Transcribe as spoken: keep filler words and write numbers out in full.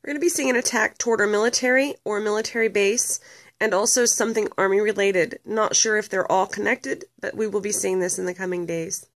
We're going to be seeing an attack toward our military or military base, and also something army related. Not sure if they're all connected, but we will be seeing this in the coming days.